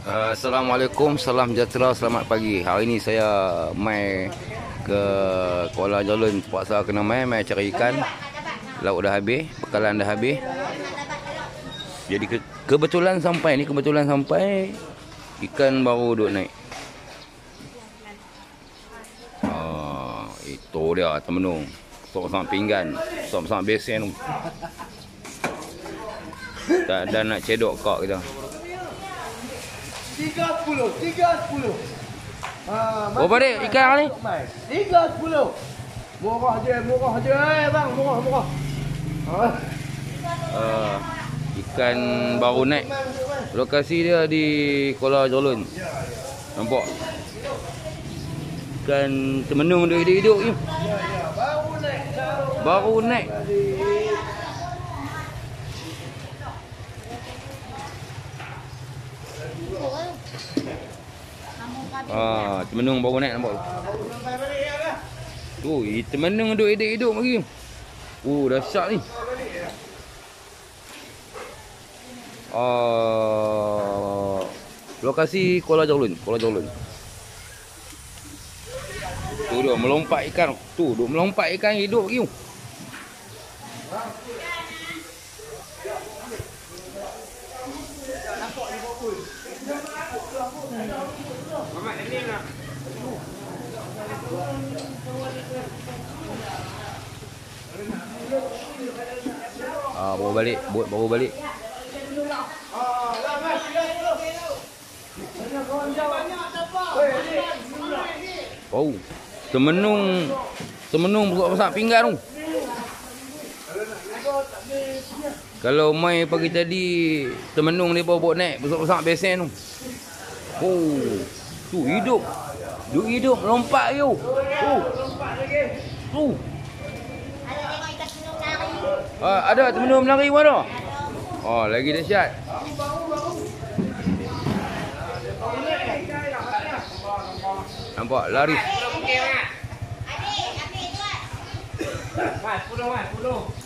Assalamualaikum, salam sejahtera, selamat pagi. Hari ini saya mai ke Kuala Jalun, terpaksa kena mai cari ikan. Laut dah habis, bekalan dah habis. Jadi kebetulan sampai ikan baru duk naik. Itu dia temenung. Sok-sok pinggan, sok-sok besen tu. Tak ada nak cedok kak kita. 3.10. Berapa dek ikan ni? 3.10. Murah je bang, murah. Ikan baru naik. Lokasi dia di Kuala Jalun. Nampak? Ikan temenung dia hidup ni. Baru naik. Temenung baru naik nampak tu. Temenung duk hidup lagi. Dahsyat ni. Lokasi Kuala Jalun. Tu dia melompat ikan. Tu duk melompat ikan hidup lagi. Baru balik. Temenung besar pinggan tu. Kalau mai pagi tadi temenung dia bawa naik besar besen tu. Tu hidup. Hidup melompat you. Tu. Ada temenung lari mana? Lagi dahsyat. Nampak lari. Mas, 10.